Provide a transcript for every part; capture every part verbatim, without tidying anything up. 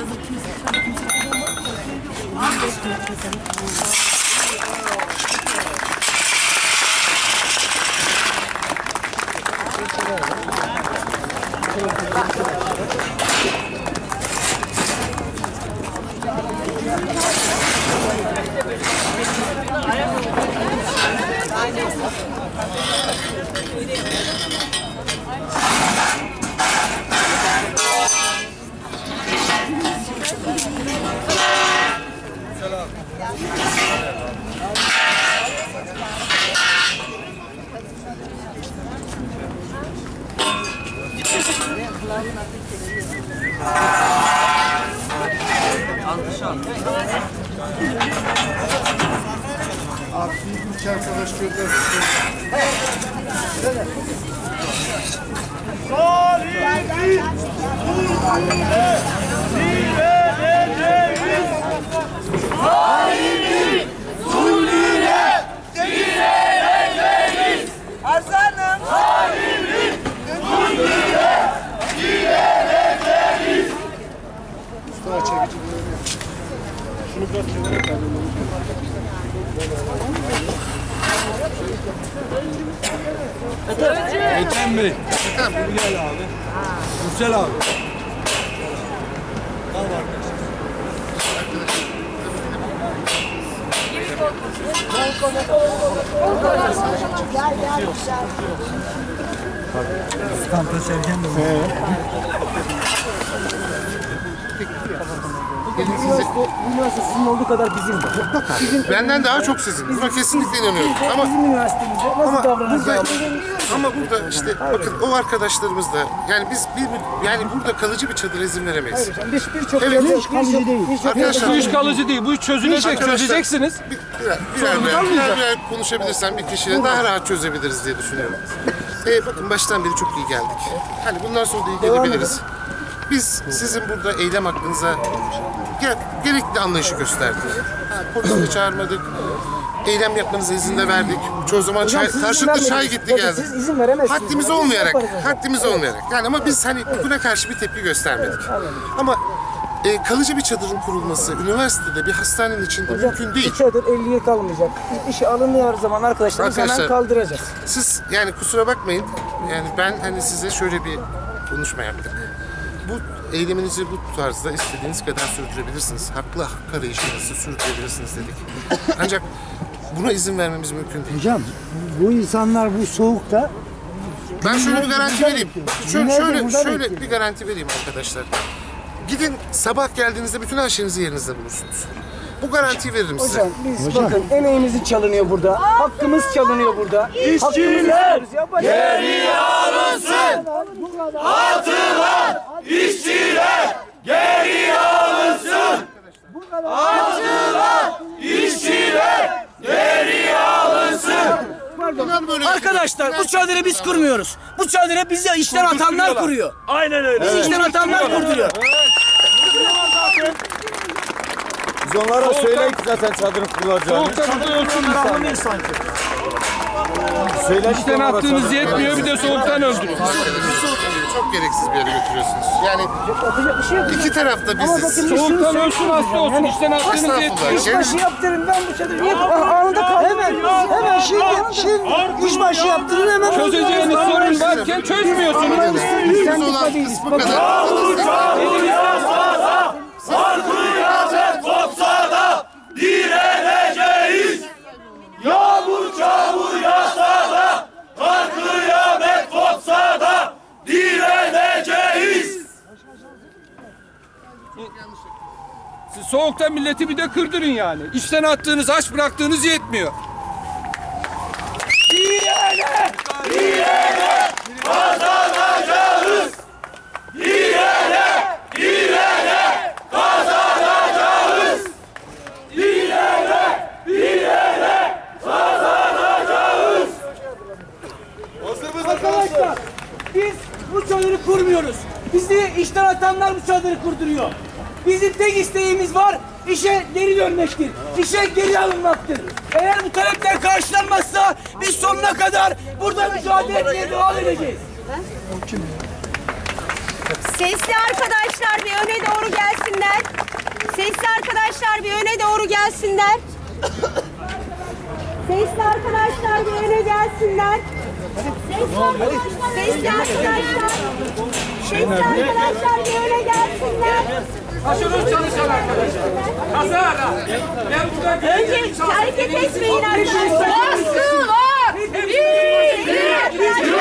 Abi bir iki arkadaş gönder. Halimi zulmüne direneceğiz. Hasan'ım. Halimi zulmüne direneceğiz. Mustafa çekici. Şunu biraz çevirerek alalım. Ethem Bey. Ethem Bey gel abi. Yüksel abi. Al arkadaşlar. Standa Sergen de var. Üniversite sizin olduğu kadar bizim de. Bizim, benden daha çok sizin. Buna kesinlikle inanıyorum. Ama bizim üniversitemizde nasıl ama davranacağız? burada, ama burada işte bakın o arkadaşlarımız da yani biz bir yani burada kalıcı bir çadıra izin veremeyiz. Hayır, biz birçok Evet, yerde hiç kalıcı değil. Arkadaşlar, Bu iş kalıcı değil. Bu iş çözülecek. Arkadaşlar, Çözeceksiniz. Bir, birer, birer, birer, birer, birer konuşabilirsem bir kişiyle daha rahat çözebiliriz diye düşünüyorum. Ee, bakın baştan beri çok iyi geldik. Hani bundan sonra da iyi gelebiliriz. Biz sizin burada eylem hakkınıza gerekli anlayışı gösterdik. Ha, polisi de çağırmadık. Eylem yapmanıza izin de verdik. Çoğu zaman çay, karşılıklı çay gitti geldi. Siz izin veremezsiniz. Haddimiz olmayarak, haddimiz olmayarak. Yani ama biz hani buna karşı bir tepki göstermedik. Ama e, kalıcı bir çadırın kurulması üniversitede bir hastanenin içinde Hocam, mümkün değil. Bu çadır elliye kalmayacak. İşe alındığı zaman arkadaşlarımız hemen Arkadaşlar, kaldıracağız. Siz yani kusura bakmayın. Yani ben hani size şöyle bir konuşma yaptık. Bu eyleminizi bu tarzda istediğiniz kadar sürdürebilirsiniz. Haklı hak arayışınızı sürdürebilirsiniz dedik. Ancak buna izin vermemiz mümkün değil. Hocam bu insanlar bu soğukta... Ben şöyle bir garanti vereyim. Şöyle, Günlerdir şöyle, burada şöyle bekliyor. bir garanti vereyim arkadaşlar. Gidin sabah geldiğinizde bütün her şeyinizi yerinizde bulursunuz. Bu garantiyi veririm size. Hocam biz bakın emeğimizi çalınıyor burada. Hakkımız çalınıyor burada. İşçiler geri alınsın. Atılan işçiler geri alınsın. Atılan işçiler geri alınsın. Arkadaşlar bu çadırı biz kurmuyoruz. Bu çadırı bize işten atanlar kuruyor. Aynen öyle. Bizi işten atanlar kurduruyor. Biz onlara söyledik zaten çadırın kurulacağını. Soğukta burada ölçün anlamayız sanki. Söyledik İşten attığınız yetmiyor bir de soğuktan öldürün. Çok gereksiz bir yere götürüyorsunuz. Yani iki tarafta biziz. Soğuktan ölsün hasta olsun. İşten attığınız yetmiyor. Estağfurullah. İşbaşı yaptırın ben bu çadırı niye anında kaldırın? Hemen, hemen şimdi, şimdi işbaşı yaptırın hemen. Çözeceğiniz sorun varken çözmüyorsunuz. Biz olan kısmı kadar. Var kıyamet kopsa da direneceğiz. Yağmur çamur yağsa da, var kıyamet kopsa da direneceğiz. Siz soğuktan milleti bir de kırdırın yani. İşten attığınız, aç bıraktığınız yetmiyor. Direne, direne kazanacağız. Direne, direne kazanacağız. Direne, direne kazanacağız. Arkadaşlar biz bu çadırı kurmuyoruz. Bizi işten atanlar bu çadırı kurduruyor. Bizim tek isteğimiz var, işe geri dönmektir. İşe geri alınmaktır. Eğer bu talepler karşılanmazsa biz sonuna kadar burada mücadele etmeye devam edeceğiz. Sesli arkadaşlar. arkadaşlar bir öne doğru gelsinler. Sesli arkadaşlar bir öne doğru gelsinler. Sesli arkadaşlar bir öne gelsinler. Sesli arkadaşlar, sesli arkadaşlar. Sesli arkadaşlar bir öne gelsinler. Aşırı çalışan arkadaşlar. Kazara. Ben buradan Önce hareket etmeyin arkadaşlar. Baskılar bizi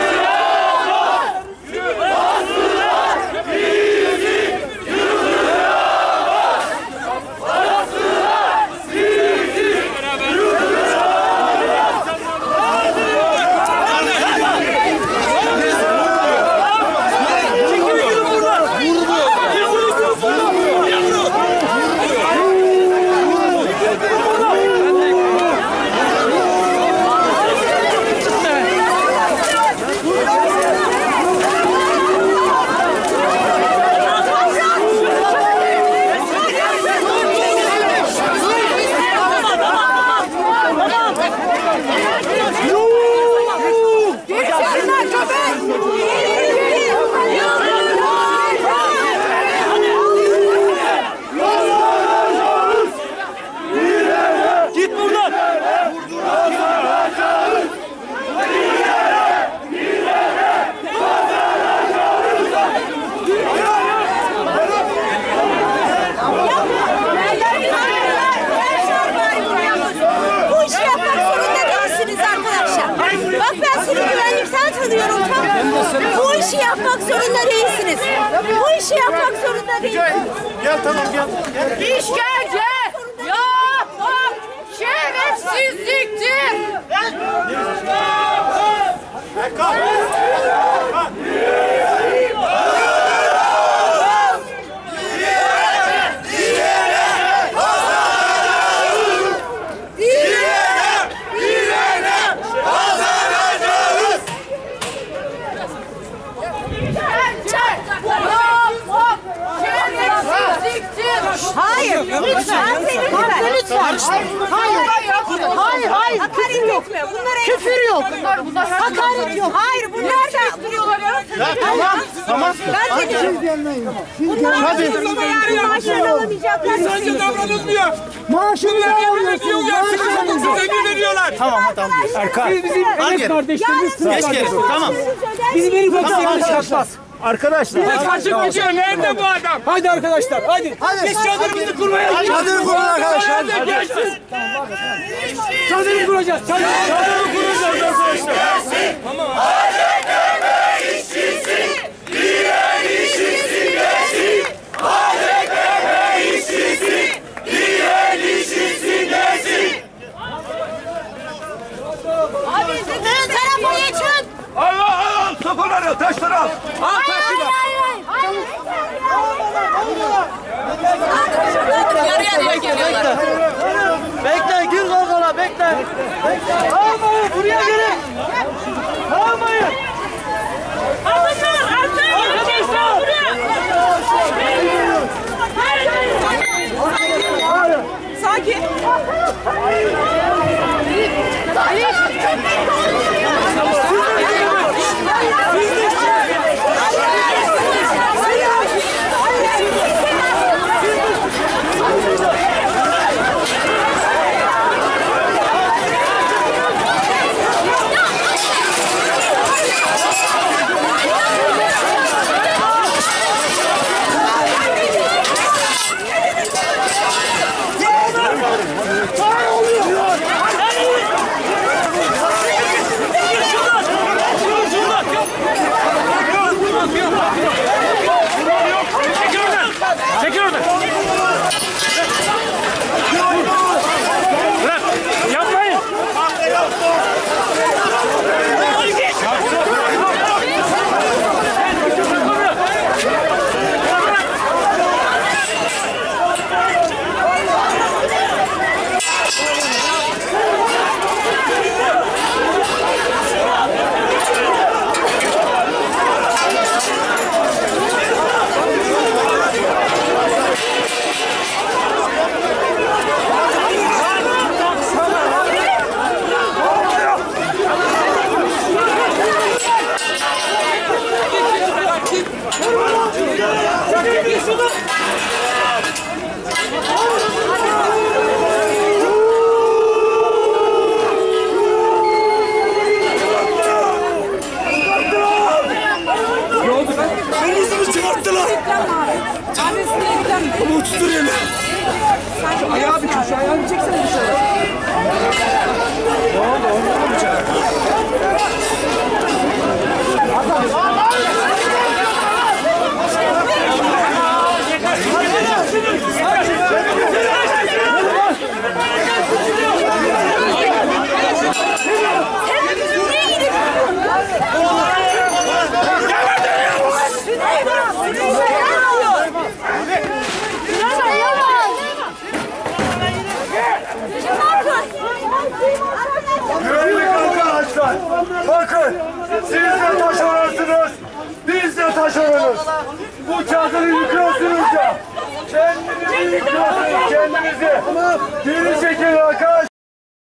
bu işi yapmak zorunda değilsiniz. Bu işi yapmak zorunda değilsiniz. Gel tamam gel. gel. İşkence yapmak şerefsizliktir. Hayır, lütfen, lütfen, lütfen. Hayır, hayır, hayır. Hakaret etme. Bunlara küfür yok. Hakaret yok. Hayır, bunlar da duruyorlar. Tamam, tamam. Ben de diyorum. Bunlar hadi. Maaşlarını alamayacaklar. İnsanca davranılmıyor. Maaşını Bunlar ne emir veriyorlar. Sıkışıklıksız emir veriyorlar. Tamam tamam. Erkan. Siz bizim evet kardeşlerimiz. Geç geri. Tamam. Bizim benim komiserimiz kaçmaz. Arkadaşlar. Kaçıp gidiyor. Nerede bu adam? Hadi arkadaşlar, hadi. Biz çadırımızı kurmaya Çadır kurun arkadaşlar. Nerede gelsin? Çadırı kuracağız. Çadırı Kuracağız arkadaşlar. Tamam. Abi ön tarafa geçin. Al al al. Sopaları al. Taşları al. Al taşları. Yarı yarıya geliyorlar. Bekle, gir kalkala, bekle. Bekle. Almayın, buraya gelin. Almayın. Alınlar artık. Arkadaşlar buraya. Sakin. şunu. Ne oldu lan? Omuzunu çıkarttılar. Ama tutur yine. Şu ayağı bir şu ayağını çeksene dışarı. Ne oldu? Onu mu çıkarttın? Güvenlik arkadaşlar, bakın siz de taşeronsunuz, biz de taşeronuz. Bu çadırı yıkıyorsunuz ya, kendinizi yıkıyorsunuz, kendinizi. Geri çekin arkadaşlar.